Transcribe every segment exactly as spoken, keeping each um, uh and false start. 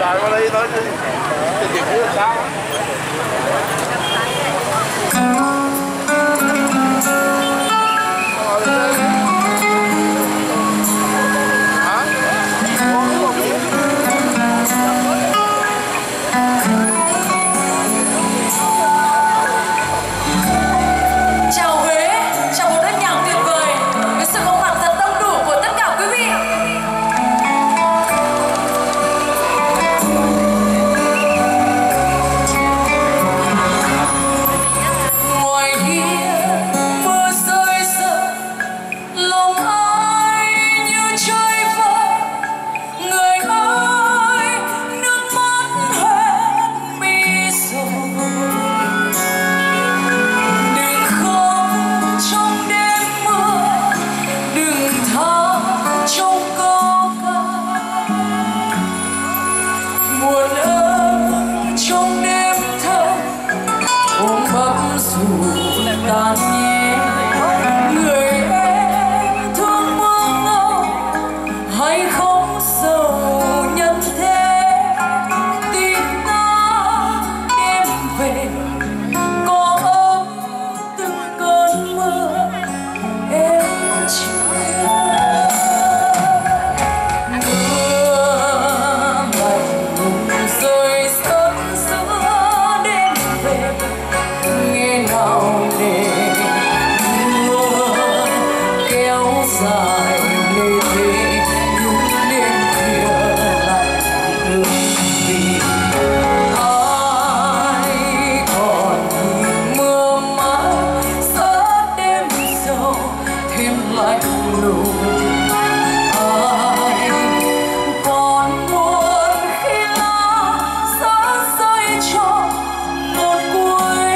Trời qua đây nói chứ chuyện thứ sao? Tàn nhé người em thương mong ngâu hay không sầu nhân thế tin ta em về có ấm từng cơn mưa em chưa mưa lạnh lùng rơi sớt giữa đêm về nghe nào để dài lê thê những đêm khuya lạnh lùng vì ai còn nhìn mưa mãi giữa đêm sâu thêm lạnh lùng ai còn buồn khi lá rơi rơi cho một cuối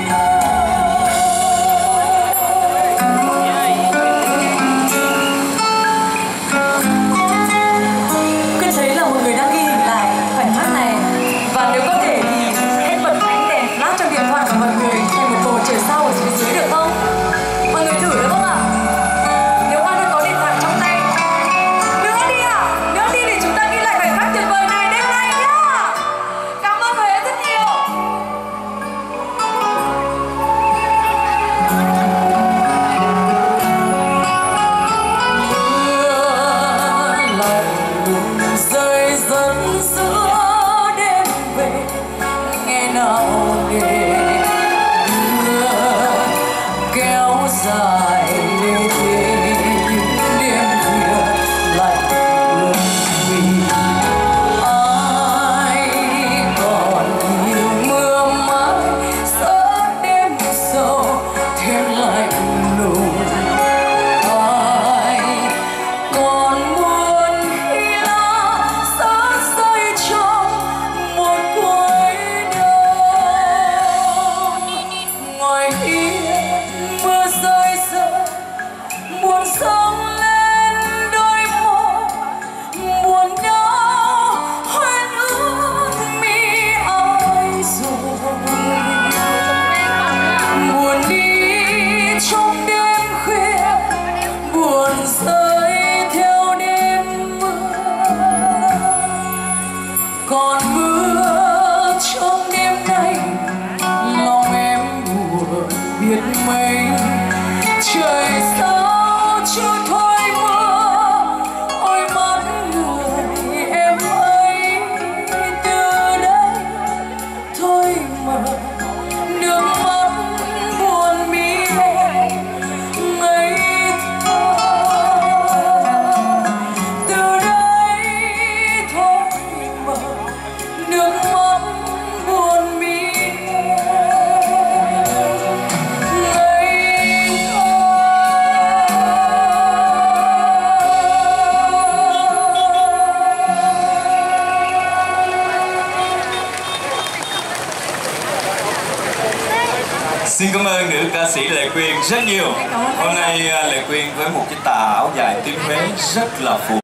dài lê thê những đêm khuya lạnh lùng vì ai còn nhìn mưa mãi giữa đêm sâu thêm lạnh lùng ai còn buồn khi lá rơi rơi trong một cuối đông ngoài hiên mưa rơi rơi buồn sông lên đôi môi buồn đau hoen ước mi ai rồi buồn đi trong đêm khuya buồn rơi theo đêm mưa còn mưa trong đêm nay lòng em buồn biết mấy trời sao chưa thôi mưa ôi mắt người em ơi từ đây thôi mà nước mắt buồn mi em ngây thơ từ đây thôi mà nước mắt buồn mi Xin cảm ơn nữ ca sĩ Lệ Quyên rất nhiều. Hôm nay Lệ Quyên với một cái tà áo dài tím Huế rất là phù